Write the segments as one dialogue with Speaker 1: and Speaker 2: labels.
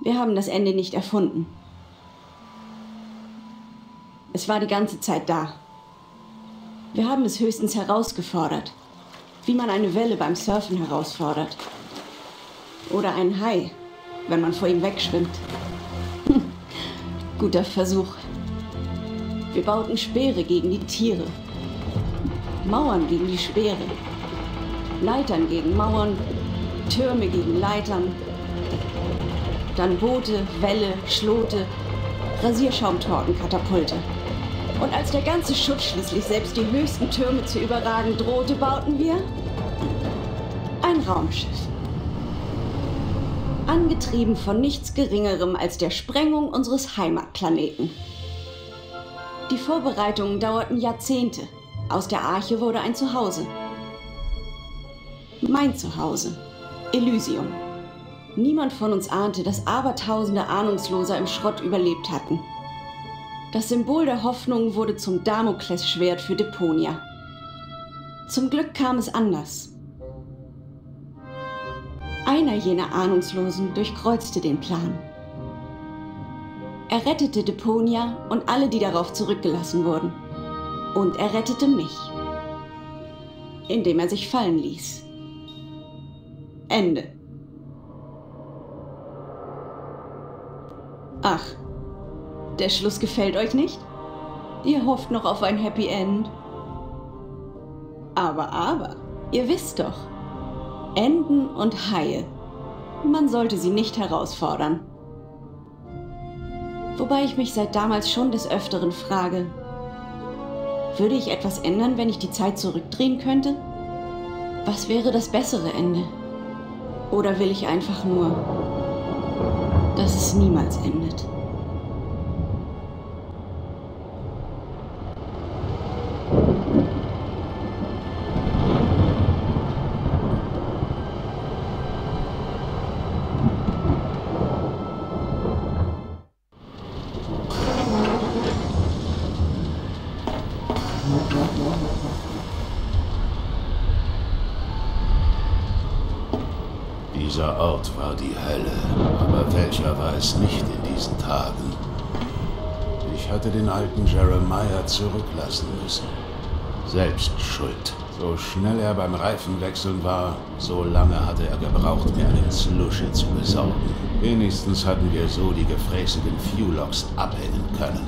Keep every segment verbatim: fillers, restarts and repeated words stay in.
Speaker 1: Wir haben das Ende nicht erfunden. Es war die ganze Zeit da. Wir haben es höchstens herausgefordert. Wie man eine Welle beim Surfen herausfordert. Oder einen Hai, wenn man vor ihm wegschwimmt. Hm. Guter Versuch. Wir bauten Speere gegen die Tiere. Mauern gegen die Speere. Leitern gegen Mauern. Türme gegen Leitern. Dann Boote, Wälle, Schlote, Rasierschaumtorten, Katapulte. Und als der ganze Schutt schließlich selbst die höchsten Türme zu überragen drohte, bauten wir ein Raumschiff. Angetrieben von nichts Geringerem als der Sprengung unseres Heimatplaneten. Die Vorbereitungen dauerten Jahrzehnte. Aus der Arche wurde ein Zuhause. Mein Zuhause. Elysium. Niemand von uns ahnte, dass Abertausende Ahnungsloser im Schrott überlebt hatten. Das Symbol der Hoffnung wurde zum Damoklesschwert für Deponia. Zum Glück kam es anders. Einer jener Ahnungslosen durchkreuzte den Plan. Er rettete Deponia und alle, die darauf zurückgelassen wurden. Und er rettete mich. Indem er sich fallen ließ. Ende. Ach. Der Schluss gefällt euch nicht? Ihr hofft noch auf ein Happy End. Aber, aber, ihr wisst doch, Enten und Haie, man sollte sie nicht herausfordern. Wobei ich mich seit damals schon des Öfteren frage, würde ich etwas ändern, wenn ich die Zeit zurückdrehen könnte? Was wäre das bessere Ende? Oder will ich einfach nur, dass es niemals endet?
Speaker 2: Dieser Ort war die Hölle, aber welcher war es nicht in diesen Tagen? Ich hatte den alten Jeremiah zurücklassen müssen. Selbst schuld. So schnell er beim Reifenwechseln war, so lange hatte er gebraucht, mir einen Slushy zu besorgen. Wenigstens hatten wir so die gefräßigen Fuelox abhängen können.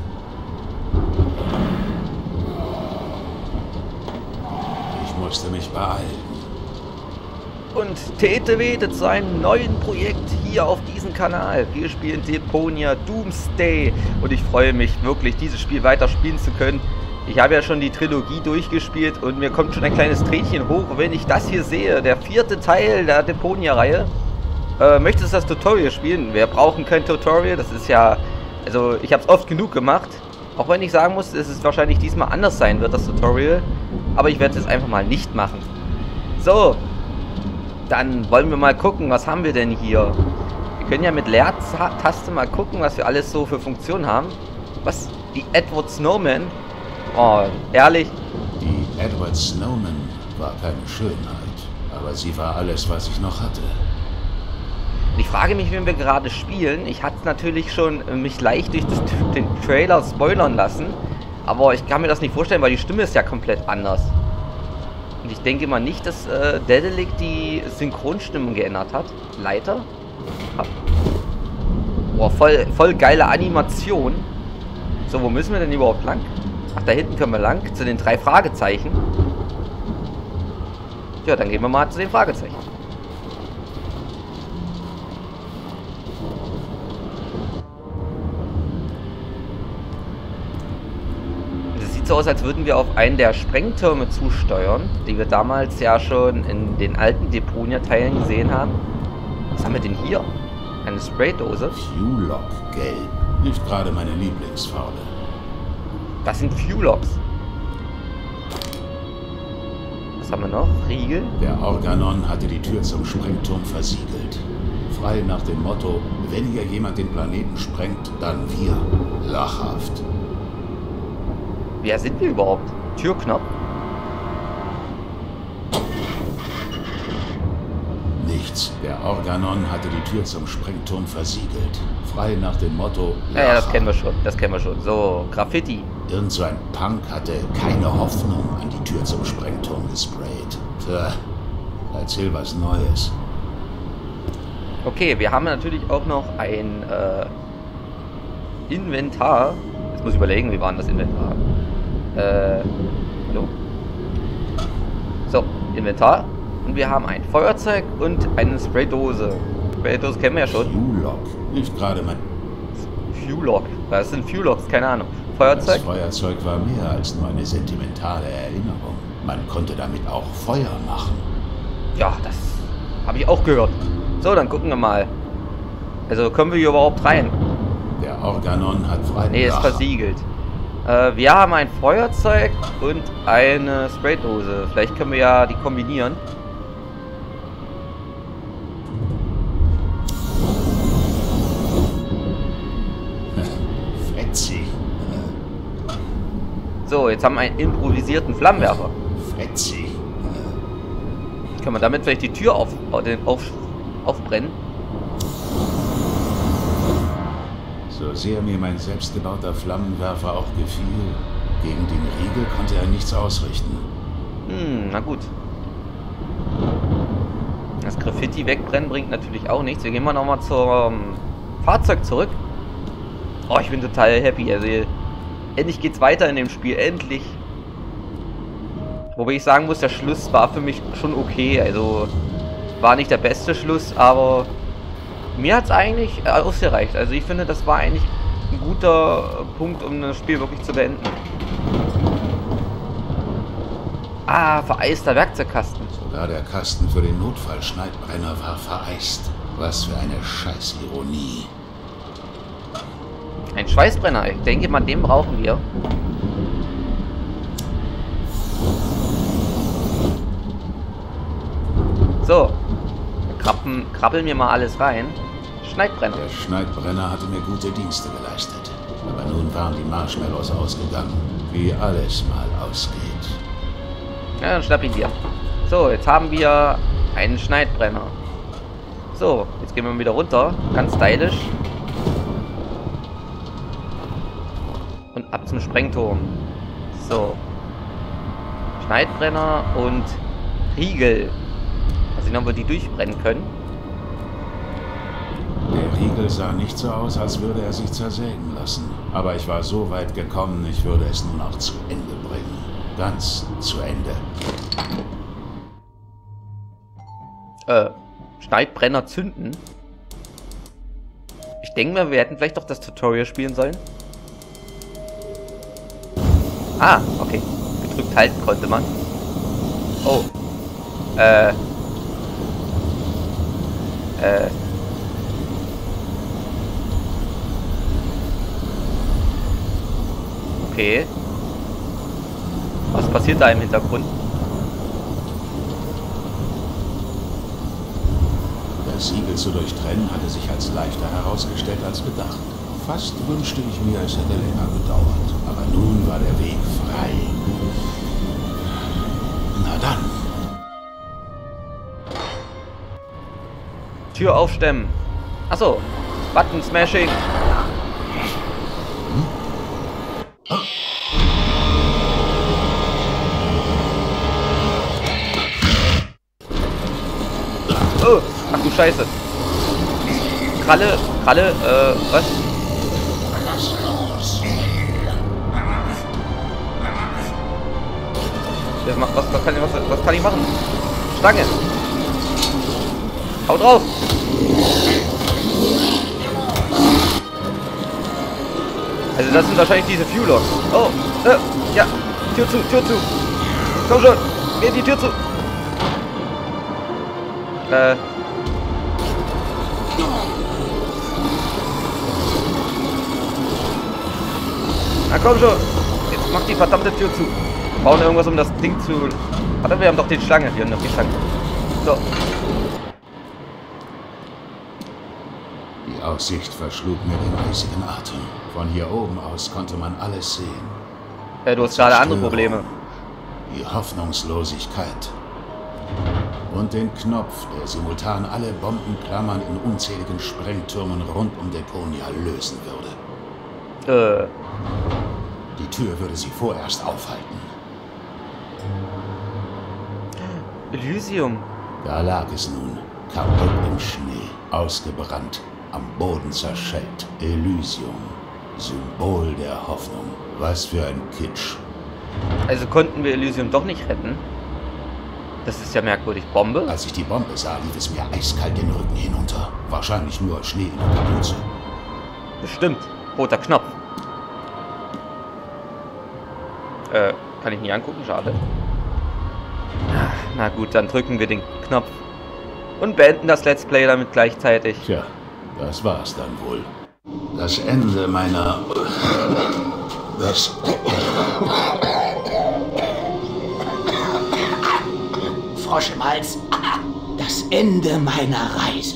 Speaker 2: Ich musste mich beeilen.
Speaker 3: Und Tete Wete zu einem neuen Projekt hier auf diesem Kanal. Wir spielen Deponia Doomsday und ich freue mich wirklich, dieses Spiel weiterspielen zu können. Ich habe ja schon die Trilogie durchgespielt und mir kommt schon ein kleines Tränchen hoch, wenn ich das hier sehe. Der vierte Teil der Deponia-Reihe. Äh, möchtest du das Tutorial spielen? Wir brauchen kein Tutorial, das ist ja... Also ich habe es oft genug gemacht. Auch wenn ich sagen muss, dass es wahrscheinlich diesmal anders sein wird, das Tutorial. Aber ich werde es einfach mal nicht machen. So. Dann wollen wir mal gucken, was haben wir denn hier? Wir können ja mit Leertaste mal gucken, was wir alles so für Funktionen haben. Was? Die Edward Snowman? Oh, ehrlich?
Speaker 2: Die Edward Snowman war keine Schönheit, aber sie war alles, was ich noch hatte.
Speaker 3: Ich frage mich, wenn wir gerade spielen. Ich hatte natürlich schon mich leicht durch das, den Trailer spoilern lassen. Aber ich kann mir das nicht vorstellen, weil die Stimme ist ja komplett anders. Und ich denke mal nicht, dass äh, Dedelic die Synchronstimmung geändert hat. Leiter? Boah, voll, voll geile Animation. So, wo müssen wir denn überhaupt lang? Ach, da hinten können wir lang. Zu den drei Fragezeichen. Ja, dann gehen wir mal zu den Fragezeichen. So aus, als würden wir auf einen der Sprengtürme zusteuern, die wir damals ja schon in den alten Deponia-Teilen gesehen haben. Was haben wir denn hier? Eine Spraydose?
Speaker 2: Fuelock gelb. Nicht gerade meine Lieblingsfarbe.
Speaker 3: Das sind Fuelocks. Was haben wir noch? Riegel?
Speaker 2: Der Organon hatte die Tür zum Sprengturm versiegelt. Frei nach dem Motto, wenn hier jemand den Planeten sprengt, dann wir. Lachhaft.
Speaker 3: Wer sind wir überhaupt? Türknopf?
Speaker 2: nichts. Der Organon hatte die Tür zum Sprengturm versiegelt. Frei nach dem Motto...
Speaker 3: Ja, ja, das kennen wir schon. Das kennen wir schon. So, Graffiti.
Speaker 2: Irgend so ein Punk hatte keine Hoffnung an die Tür zum Sprengturm gesprayt. Tja, erzähl was Neues.
Speaker 3: Okay, wir haben natürlich auch noch ein äh, Inventar. Jetzt muss ich überlegen, wie war denn das Inventar? Äh, hallo? So, Inventar. Und wir haben ein Feuerzeug und eine Spraydose. Spraydose kennen wir ja schon.
Speaker 2: Fuelock, nicht gerade mein...
Speaker 3: Fuelock. Was sind Fuelocks? Keine Ahnung. Feuerzeug?
Speaker 2: Das Feuerzeug war mehr als nur eine sentimentale Erinnerung. Man konnte damit auch Feuer machen.
Speaker 3: Ja, das habe ich auch gehört. So, dann gucken wir mal. Also, kommen wir hier überhaupt rein?
Speaker 2: Der Organon hat frei...
Speaker 3: Nee, ist versiegelt. Äh, wir haben ein Feuerzeug und eine Spraydose. Vielleicht können wir ja die kombinieren.
Speaker 2: Fetzig.
Speaker 3: So, jetzt haben wir einen improvisierten Flammenwerfer.
Speaker 2: Fetzig.
Speaker 3: Können wir damit vielleicht die Tür auf, auf, aufbrennen?
Speaker 2: So sehr mir mein selbstgebauter Flammenwerfer auch gefiel, gegen den Riegel konnte er nichts ausrichten.
Speaker 3: Hm, na gut. Das Graffiti wegbrennen bringt natürlich auch nichts. Wir gehen mal nochmal zum Fahrzeug zurück. Oh, ich bin total happy. Also, endlich geht's weiter in dem Spiel. Endlich. Wobei ich sagen muss, der Schluss war für mich schon okay. Also, war nicht der beste Schluss, aber mir hat es eigentlich ausgereicht. Also, ich finde, das war eigentlich ein guter Punkt, um das Spiel wirklich zu beenden. Ah, vereister Werkzeugkasten.
Speaker 2: Sogar der Kasten für den Notfallschneidbrenner war vereist. Was für eine Scheißironie.
Speaker 3: Ein Schweißbrenner. Ich denke mal, den brauchen wir. So. Krabbeln, krabbeln wir mal alles rein. Schneidbrenner.
Speaker 2: Der Schneidbrenner hatte mir gute Dienste geleistet. Aber nun waren die Marshmallows ausgegangen. Wie alles mal ausgeht.
Speaker 3: Ja, dann schnapp ihn dir. So, jetzt haben wir einen Schneidbrenner. So, jetzt gehen wir wieder runter. Ganz stylisch. Und ab zum Sprengturm. So. Schneidbrenner und Riegel. Also, ob wir die durchbrennen können.
Speaker 2: Der Riegel sah nicht so aus, als würde er sich zersägen lassen. Aber ich war so weit gekommen, ich würde es nun auch zu Ende bringen. Ganz zu Ende.
Speaker 3: Äh, Schneidbrenner zünden. Ich denke mal, wir hätten vielleicht doch das Tutorial spielen sollen. Ah, okay. Gedrückt halten konnte man. Oh. Äh. Äh. Okay. Was passiert da im Hintergrund?
Speaker 2: Das Siegel zu durchtrennen hatte sich als leichter herausgestellt als gedacht. Fast wünschte ich mir, es hätte länger gedauert. Aber nun war der Weg frei. Na dann.
Speaker 3: Tür aufstemmen. Achso. Button Smashing. Oh, ach du Scheiße. Kralle, Kralle, äh, was? Was, was, was, kann ich, was, was kann ich machen? Stange. Hau drauf. Also das sind wahrscheinlich diese Fuelocks. Oh, äh, ja. Tür zu, Tür zu. Komm schon. Geh die Tür zu. Äh. Na komm schon. Jetzt mach die verdammte Tür zu. Wir brauchen irgendwas, um das Ding zu... Warte, wir haben doch die Schlange. Wir haben doch die Schlange. So.
Speaker 2: Die Aussicht verschlug mir den eisigen Atem. Von hier oben aus konnte man alles sehen.
Speaker 3: Ja, du hast gerade andere Probleme.
Speaker 2: Die Hoffnungslosigkeit. Und den Knopf, der simultan alle Bombenklammern in unzähligen Sprengtürmen rund um Deponia lösen würde.
Speaker 3: Äh.
Speaker 2: Die Tür würde sie vorerst aufhalten.
Speaker 3: Elysium.
Speaker 2: Da lag es nun, kaputt im Schnee, ausgebrannt, am Boden zerschellt. Elysium, Symbol der Hoffnung. Was für ein Kitsch.
Speaker 3: Also konnten wir Elysium doch nicht retten? Das ist ja merkwürdig. Bombe?
Speaker 2: Als ich die Bombe sah, lief es mir eiskalt den Rücken hinunter. Wahrscheinlich nur Schnee in der Kapuze.
Speaker 3: Bestimmt. Roter Knopf. Äh, kann ich nicht angucken? Schade. Na gut, dann drücken wir den Knopf. Und beenden das Let's Play damit gleichzeitig.
Speaker 2: Tja, das war's dann wohl. Das Ende meiner... Das...
Speaker 4: Frosch im Hals. Das Ende meiner Reise.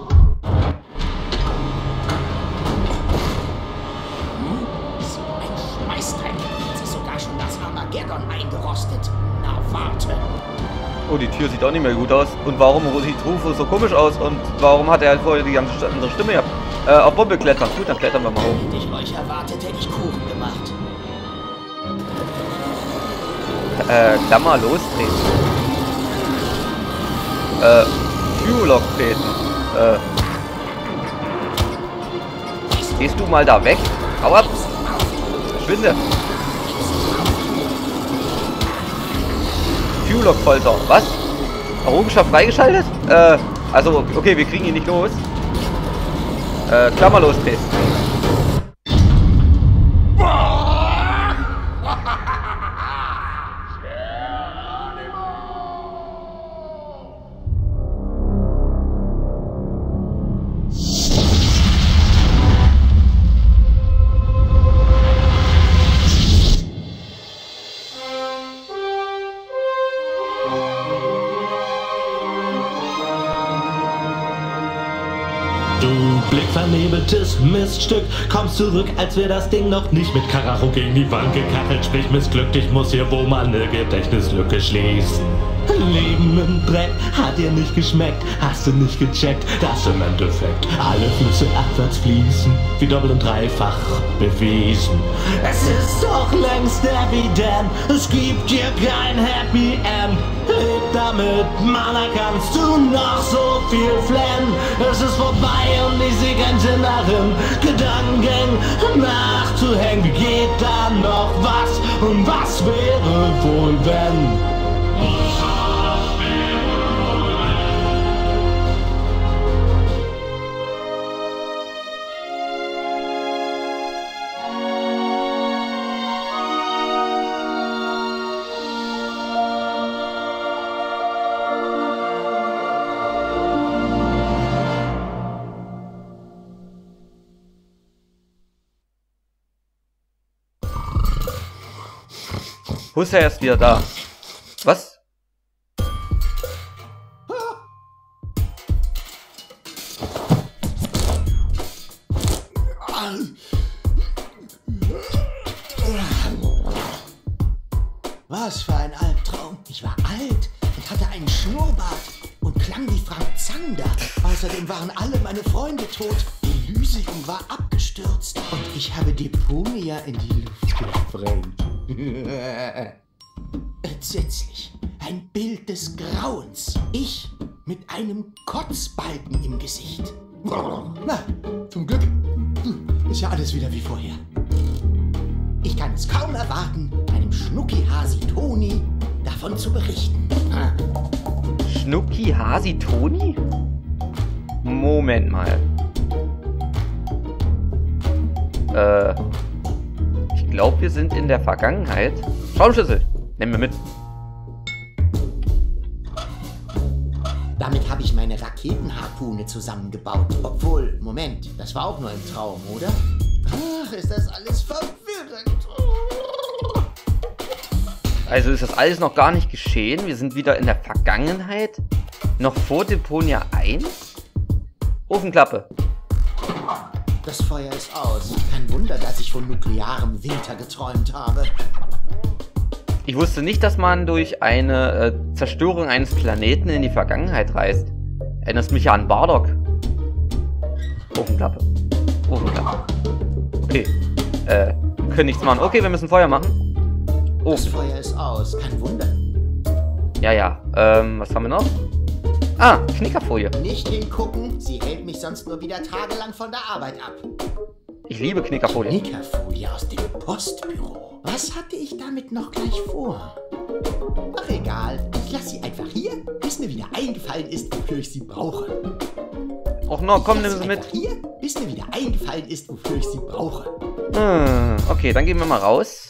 Speaker 4: Hm? So ein Schmeißteil. Jetzt ist sogar schon das Armageddon eingerostet. Na, warte.
Speaker 3: Oh, die Tür sieht auch nicht mehr gut aus. Und warum sieht Rufus so komisch aus? Und warum hat er halt vorher die ganze andere Stimme gehabt? Äh, auf Bombe klettern. Gut, dann klettern wir mal hoch.
Speaker 4: Hätte ich euch erwartet, hätte ich Kuchen gemacht.
Speaker 3: Äh, Klammer lostreten. Äh, Q-Lock treten. Äh. Gehst du mal da weg? Hau ab! Verschwinde! Q-Lock-Folter. Was? Errungenschaft freigeschaltet? Äh, also, okay, wir kriegen ihn nicht los. Äh, Klammer lostreten.
Speaker 5: Blickvernebeltes Miststück, kommst zurück, als wäre das Ding noch nicht mit Karacho gegen die Wand gekachelt. Sprich missglückt, ich muss hier wohl mal eine Gedächtnislücke schließen. Leben im Dreck hat dir nicht geschmeckt, hast du nicht gecheckt, dass im Endeffekt alle Flüsse abwärts fließen, wie doppelt und dreifach bewiesen. Es ist doch längst evident, es gibt hier kein Happy End. Leb damit, Mann, da kannst du noch so viel flennen. Es ist vorbei und ich seh keinen Sinn darin, Gedankengängen nachzuhängen. Wie geht da noch was und was wäre wohl, wenn?
Speaker 3: Husser ist wieder da. Was?
Speaker 4: Was für ein Albtraum. Ich war alt und hatte einen Schnurrbart und klang wie Frank Zander. Außerdem waren alle meine Freunde tot. Elysium war abgestürzt und ich habe Deponia in die Luft gesprengt. Entsetzlich. Ein Bild des Grauens. Ich mit einem Kotzbalken im Gesicht. Na, zum Glück ist ja alles wieder wie vorher. Ich kann es kaum erwarten, einem Schnucki-Hasi Toni davon zu berichten.
Speaker 3: Schnucki-Hasi Toni? Moment mal. Äh... Ich glaube, wir sind in der Vergangenheit. Schaumschlüssel. Nehmen wir mit.
Speaker 4: Damit habe ich meine Raketenharpune zusammengebaut. Obwohl, Moment, das war auch nur ein Traum, oder? Ach, ist das alles verwirrend.
Speaker 3: Also ist das alles noch gar nicht geschehen? Wir sind wieder in der Vergangenheit? Noch vor Deponia eins? Ofenklappe.
Speaker 4: Das Feuer ist aus. Kein Wunder, dass ich von nuklearem Winter geträumt habe.
Speaker 3: Ich wusste nicht, dass man durch eine äh, Zerstörung eines Planeten in die Vergangenheit reist. Erinnerst mich ja an Bardock. Ofenklappe. Ofenklappe. Okay. Äh, wir können nichts machen. Okay, wir müssen Feuer machen. Oh.
Speaker 4: Das Feuer ist aus, kein Wunder.
Speaker 3: Ja, ja. Ähm, was haben wir noch? Ah, Knickerfolie.
Speaker 4: Nicht hingucken, sie hält mich sonst nur wieder tagelang von der Arbeit ab.
Speaker 3: Ich liebe Knickerfolie.
Speaker 4: Knickerfolie aus dem Postbüro. Was hatte ich damit noch gleich vor? Ach egal, ich lasse sie einfach hier, bis mir wieder eingefallen ist, wofür ich sie brauche.
Speaker 3: Och no, komm,
Speaker 4: Ich
Speaker 3: nimm
Speaker 4: lass
Speaker 3: sie
Speaker 4: sie
Speaker 3: mit.
Speaker 4: einfach hier, bis mir wieder eingefallen ist, wofür ich sie brauche.
Speaker 3: Hm, okay, dann gehen wir mal raus.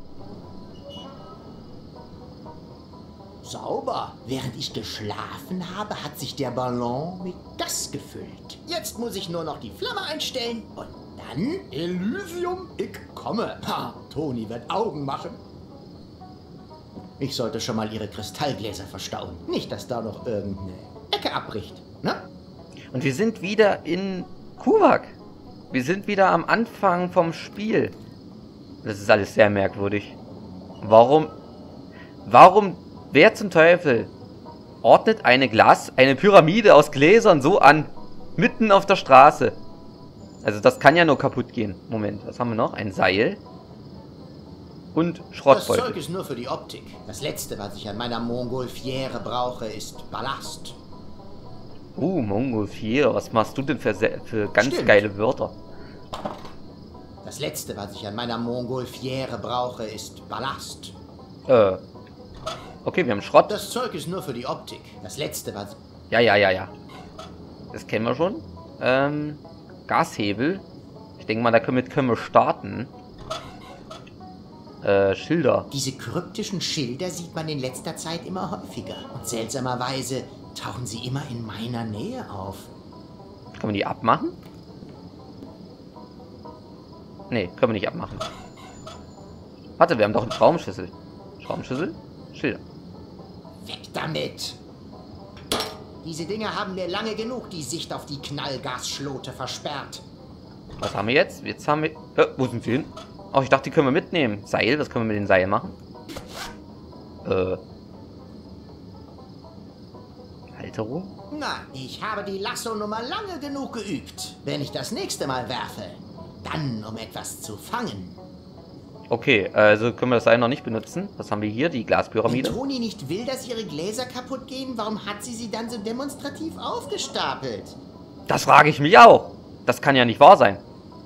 Speaker 4: Sauber. Während ich geschlafen habe, hat sich der Ballon mit Gas gefüllt. Jetzt muss ich nur noch die Flamme einstellen und dann Elysium, ich komme. Ha, Toni wird Augen machen. Ich sollte schon mal ihre Kristallgläser verstauen. Nicht, dass da noch irgendeine Ecke abbricht, ne?
Speaker 3: Und wir sind wieder in Kuvak. Wir sind wieder am Anfang vom Spiel. Das ist alles sehr merkwürdig. Warum? Warum? Wer zum Teufel ordnet eine Glas, eine Pyramide aus Gläsern so an, mitten auf der Straße? Also das kann ja nur kaputt gehen. Moment, was haben wir noch? Ein Seil und
Speaker 4: Das
Speaker 3: Schrottbeutel.
Speaker 4: Zeug ist nur für die Optik. Das letzte, was ich an meiner Mongolfiere brauche, ist Ballast.
Speaker 3: Uh, Mongolfiere, was machst du denn für, se- für ganz
Speaker 4: Stimmt.
Speaker 3: geile Wörter?
Speaker 4: Das letzte, was ich an meiner Mongolfiere brauche, ist Ballast.
Speaker 3: Äh, okay, wir haben Schrott.
Speaker 4: Das Zeug ist nur für die Optik. Das letzte, was...
Speaker 3: Ja, ja, ja, ja. Das kennen wir schon. Ähm, Gashebel. Ich denke mal, damit können wir starten. Äh, Schilder.
Speaker 4: Diese kryptischen Schilder sieht man in letzter Zeit immer häufiger. Und seltsamerweise tauchen sie immer in meiner Nähe auf.
Speaker 3: Können wir die abmachen? Nee, können wir nicht abmachen. Warte, wir haben doch einen Schraubenschlüssel. Schraubenschlüssel? Schilder.
Speaker 4: Weg damit! Diese Dinger haben mir lange genug die Sicht auf die Knallgasschlote versperrt.
Speaker 3: Was haben wir jetzt? Jetzt haben wir... Äh, wo sind sie hin? Oh, ich dachte, die können wir mitnehmen. Seil, was können wir mit dem Seil machen? Äh... Halterung?
Speaker 4: Na, ich habe die Lasso-Nummer lange genug geübt. Wenn ich das nächste Mal werfe, dann um etwas zu fangen.
Speaker 3: Okay, also können wir das Seil noch nicht benutzen. Was haben wir hier? Die
Speaker 4: Wenn
Speaker 3: Glaspyramide.
Speaker 4: Toni nicht will, dass ihre Gläser kaputt gehen, warum hat sie sie dann so demonstrativ aufgestapelt?
Speaker 3: Das frage ich mich auch. Das kann ja nicht wahr sein.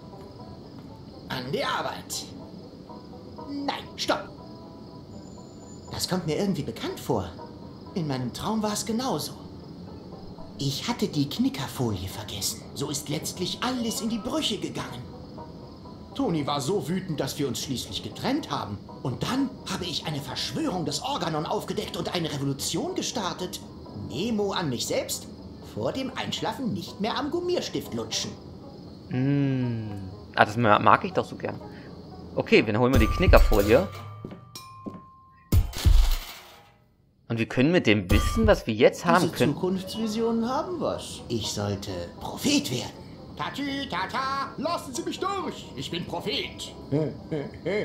Speaker 4: An die Arbeit. Nein, stopp. Das kommt mir irgendwie bekannt vor. In meinem Traum war es genauso. Ich hatte die Knickerfolie vergessen. So ist letztlich alles in die Brüche gegangen. Toni war so wütend, dass wir uns schließlich getrennt haben. Und dann habe ich eine Verschwörung des Organon aufgedeckt und eine Revolution gestartet. Memo an mich selbst. Vor dem Einschlafen nicht mehr am Gummierstift lutschen.
Speaker 3: Hm. Ah, das mag ich doch so gern. Okay, dann holen wir die Knickerfolie. Und wir können mit dem Wissen, was wir jetzt haben
Speaker 4: Diese
Speaker 3: können...
Speaker 4: Zukunftsvisionen haben was. Ich sollte Prophet werden. Tatü, tata, lassen Sie mich durch. Ich bin Prophet. Hä?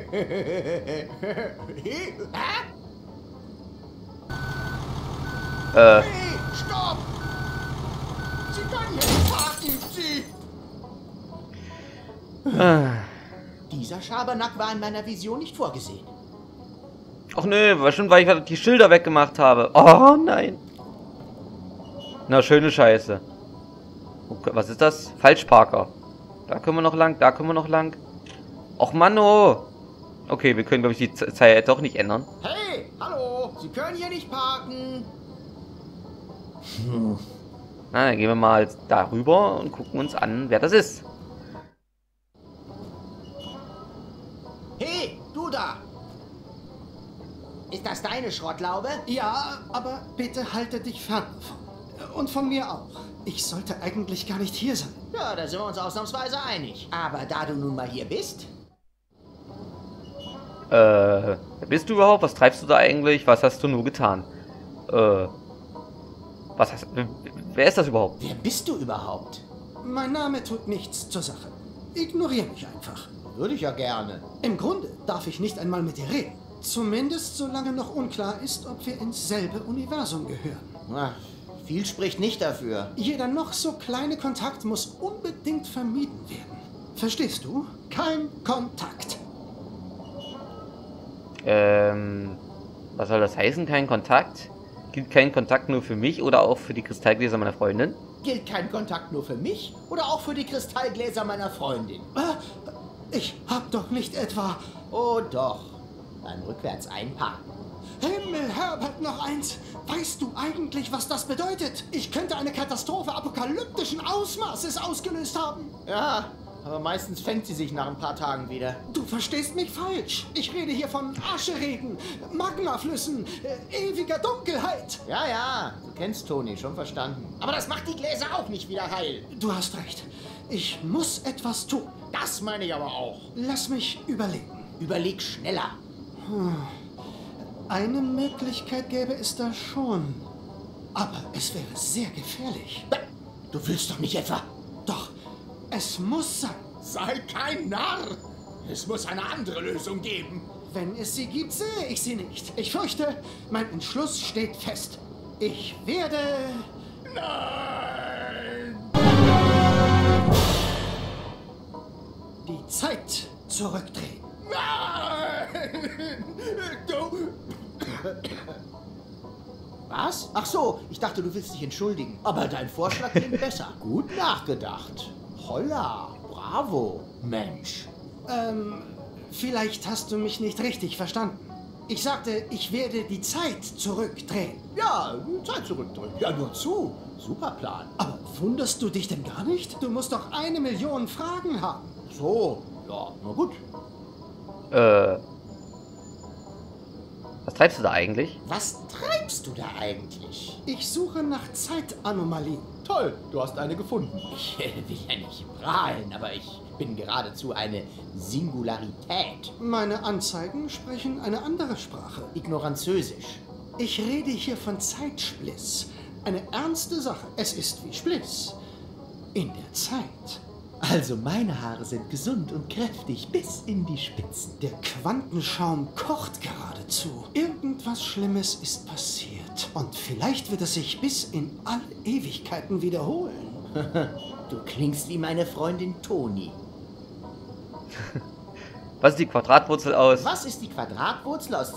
Speaker 3: Äh,
Speaker 4: Hey, stopp! Sie können hier nicht parken, Sie...
Speaker 3: äh.
Speaker 4: Dieser Schabernack war in meiner Vision nicht vorgesehen.
Speaker 3: Ach nö, bestimmt, weil ich die Schilder weggemacht habe. Oh nein. Na, schöne Scheiße. Okay, was ist das? Falschparker. Da können wir noch lang, da können wir noch lang. Och Mann, oh. Okay, wir können, glaube ich, die Z- Zeit doch nicht ändern.
Speaker 4: Hey, hallo, Sie können hier nicht parken.
Speaker 3: Na, dann gehen wir mal darüber und gucken uns an, wer das ist.
Speaker 4: Hey, du da! Ist das deine Schrottlaube?
Speaker 6: Ja, aber bitte halte dich fern davon. Und von mir auch. Ich sollte eigentlich gar nicht hier sein.
Speaker 4: Ja, da sind wir uns ausnahmsweise einig. Aber da du nun mal hier bist...
Speaker 3: Äh, wer bist du überhaupt? Was treibst du da eigentlich? Was hast du nur getan? Äh, was hast... Wer ist das überhaupt?
Speaker 4: Wer bist du überhaupt?
Speaker 6: Mein Name tut nichts zur Sache. Ignoriere mich einfach.
Speaker 4: Würde ich ja gerne.
Speaker 6: Im Grunde darf ich nicht einmal mit dir reden. Zumindest solange noch unklar ist, ob wir ins selbe Universum gehören.
Speaker 4: Na, viel spricht nicht dafür.
Speaker 6: Jeder noch so kleine Kontakt muss unbedingt vermieden werden. Verstehst du? Kein Kontakt.
Speaker 3: Ähm, was soll das heißen? Kein Kontakt? Gilt kein Kontakt nur für mich oder auch für die Kristallgläser meiner Freundin?
Speaker 4: Gilt kein Kontakt nur für mich oder auch für die Kristallgläser meiner Freundin?
Speaker 6: Äh, ich hab doch nicht etwa...
Speaker 4: Oh doch. Beim rückwärts einparken.
Speaker 6: Himmel, Herbert, noch eins. Weißt du eigentlich, was das bedeutet? Ich könnte eine Katastrophe apokalyptischen Ausmaßes ausgelöst haben.
Speaker 4: Ja, aber meistens fängt sie sich nach ein paar Tagen wieder.
Speaker 6: Du verstehst mich falsch. Ich rede hier von Ascheregen, Magmaflüssen, äh, ewiger Dunkelheit.
Speaker 4: Ja, ja, du kennst Toni, schon verstanden. Aber das macht die Gläser auch nicht wieder heil.
Speaker 6: Du hast recht. Ich muss etwas tun.
Speaker 4: Das meine ich aber auch.
Speaker 6: Lass mich überlegen.
Speaker 4: Überleg schneller.
Speaker 6: Eine Möglichkeit gäbe es da schon. Aber es wäre sehr gefährlich.
Speaker 4: Du willst doch nicht etwa...
Speaker 6: Doch, es muss sein.
Speaker 4: Sei kein Narr. Es muss eine andere Lösung geben.
Speaker 6: Wenn es sie gibt, sehe ich sie nicht. Ich fürchte, mein Entschluss steht fest. Ich werde...
Speaker 4: Nein!
Speaker 6: die Zeit zurückdrehen.
Speaker 4: Nein! Du... Was? Ach so, ich dachte, du willst dich entschuldigen. Aber dein Vorschlag klingt besser. Gut nachgedacht. Holla, bravo, Mensch.
Speaker 6: Ähm, vielleicht hast du mich nicht richtig verstanden. Ich sagte, ich werde die Zeit zurückdrehen.
Speaker 4: Ja, die Zeit zurückdrehen. Ja, nur zu. Super Plan.
Speaker 6: Aber wunderst du dich denn gar nicht? Du musst doch eine Million Fragen haben.
Speaker 4: So, ja, na gut.
Speaker 3: Äh. Was treibst du da eigentlich?
Speaker 4: Was treibst du da eigentlich?
Speaker 6: Ich suche nach Zeitanomalien.
Speaker 4: Toll, du hast eine gefunden. Ich äh, will ja nicht prahlen, aber ich bin geradezu eine Singularität.
Speaker 6: Meine Anzeigen sprechen eine andere Sprache.
Speaker 4: Ignoranzösisch.
Speaker 6: Ich rede hier von Zeitspliss. Eine ernste Sache. Es ist wie Spliss. In der Zeit.
Speaker 4: Also meine Haare sind gesund und kräftig bis in die Spitzen.
Speaker 6: Der Quantenschaum kocht geradezu. Irgendwas Schlimmes ist passiert. Und vielleicht wird es sich bis in alle Ewigkeiten wiederholen.
Speaker 4: Du klingst wie meine Freundin Toni.
Speaker 3: Was ist die Quadratwurzel aus?
Speaker 4: Was ist die Quadratwurzel aus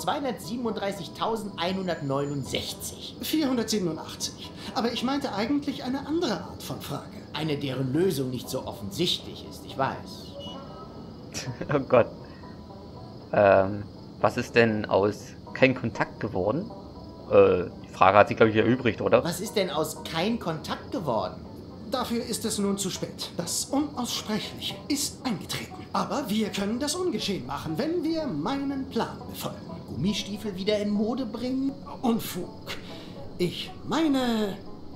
Speaker 4: zweihundertsiebenunddreißigtausendeinhundertneunundsechzig?
Speaker 6: vierhundertsiebenundachtzig. Aber ich meinte eigentlich eine andere Art von Frage.
Speaker 4: Eine, deren Lösung nicht so offensichtlich ist, ich weiß.
Speaker 3: Oh Gott. Ähm, was ist denn aus kein Kontakt geworden? Äh, die Frage hat sich, glaube ich, erübrigt, oder?
Speaker 4: Was ist denn aus kein Kontakt geworden?
Speaker 6: Dafür ist es nun zu spät. Das Unaussprechliche ist eingetreten. Aber wir können das ungeschehen machen, wenn wir meinen Plan befolgen.
Speaker 4: Gummistiefel wieder in Mode bringen?
Speaker 6: Unfug. Ich meine...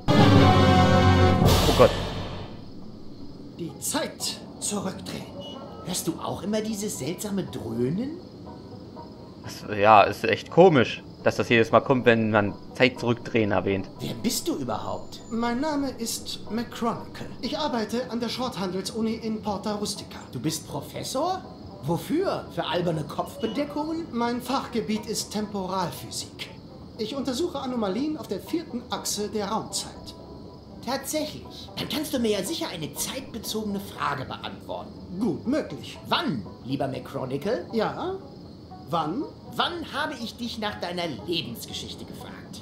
Speaker 3: Oh Gott.
Speaker 6: Die Zeit zurückdrehen.
Speaker 4: Hörst du auch immer dieses seltsame Dröhnen?
Speaker 3: Das, ja, ist echt komisch, dass das jedes Mal kommt, wenn man Zeit zurückdrehen erwähnt.
Speaker 4: Wer bist du überhaupt?
Speaker 6: Mein Name ist McChronicle. Ich arbeite an der Schrotthandelsuni in Porta Rustica.
Speaker 4: Du bist Professor? Wofür? Für alberne Kopfbedeckungen?
Speaker 6: Mein Fachgebiet ist Temporalphysik. Ich untersuche Anomalien auf der vierten Achse der Raumzeit.
Speaker 4: Tatsächlich. Dann kannst du mir ja sicher eine zeitbezogene Frage beantworten.
Speaker 6: Gut möglich.
Speaker 4: Wann, lieber McChronicle?
Speaker 6: Ja? Wann?
Speaker 4: Wann habe ich dich nach deiner Lebensgeschichte gefragt?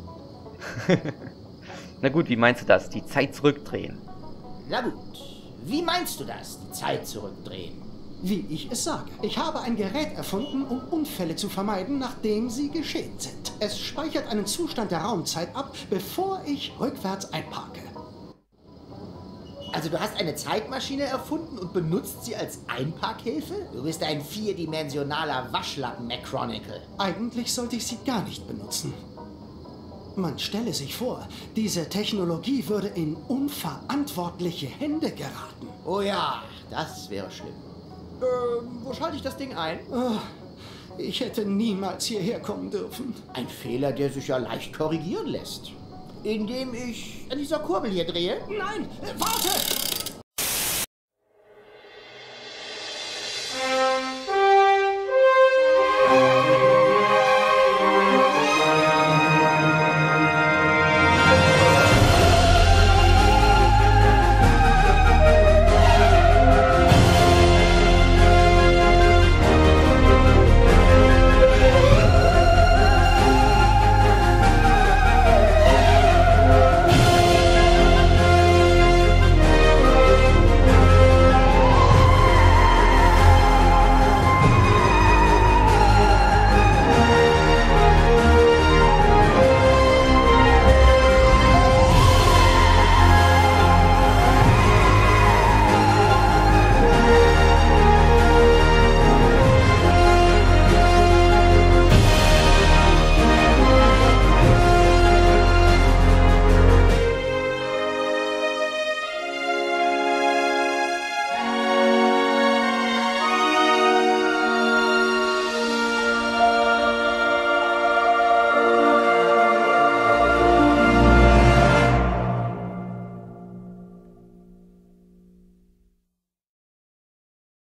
Speaker 3: Na gut, wie meinst du das? Die Zeit zurückdrehen?
Speaker 4: Na gut. Wie meinst du das, die Zeit zurückdrehen?
Speaker 6: Wie ich es sage. Ich habe ein Gerät erfunden, um Unfälle zu vermeiden, nachdem sie geschehen sind. Es speichert einen Zustand der Raumzeit ab, bevor ich rückwärts einparke.
Speaker 4: Also du hast eine Zeitmaschine erfunden und benutzt sie als Einparkhilfe? Du bist ein vierdimensionaler Waschlappen, McChronicle.
Speaker 6: Eigentlich sollte ich sie gar nicht benutzen. Man stelle sich vor, diese Technologie würde in unverantwortliche Hände geraten.
Speaker 4: Oh ja, das wäre schlimm. Ähm, wo schalte ich das Ding ein?
Speaker 6: Oh, ich hätte niemals hierher kommen dürfen.
Speaker 4: Ein Fehler, der sich ja leicht korrigieren lässt. Indem ich an dieser Kurbel hier drehe?
Speaker 6: Nein, warte!